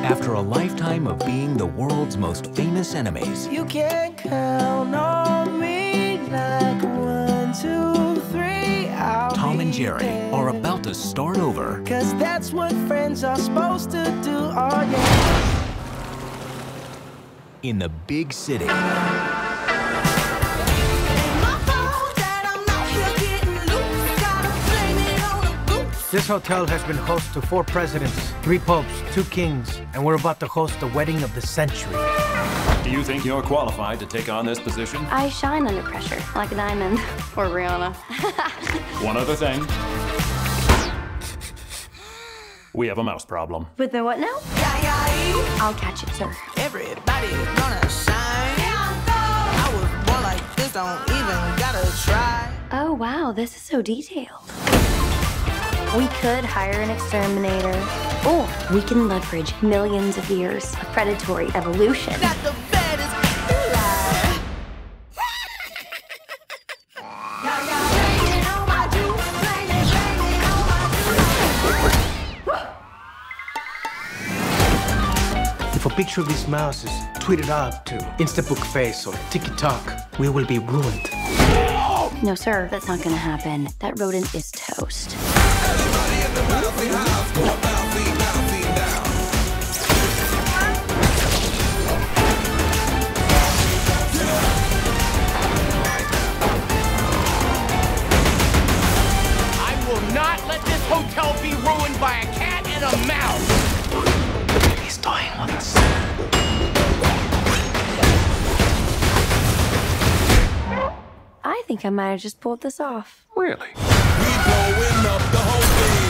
After a lifetime of being the world's most famous enemies, You can count on me like 1, 2, 3. Tom and Jerry are about to start over. Cause that's what friends are supposed to do, oh yeah. In the big city. This hotel has been host to 4 presidents, 3 popes, 2 kings, and we're about to host the wedding of the century. Do you think you're qualified to take on this position? I shine under pressure, like a diamond. Or Rihanna. One other thing. We have a mouse problem. With the what now? I'll catch it, sir. Everybody gonna shine. I was born like this, don't even gotta try. Oh, wow, this is so detailed. We could hire an exterminator, or we can leverage millions of years of predatory evolution. Got the baddest lie. If a picture of this mouse is tweeted out to Instabook Face or TikTok, we will be ruined. No, sir, that's not gonna happen. That rodent is toast. I will not let this hotel be ruined by a cat and a mouse! He's dying on us. I think I might have just pulled this off. Really? We blowing up the whole thing.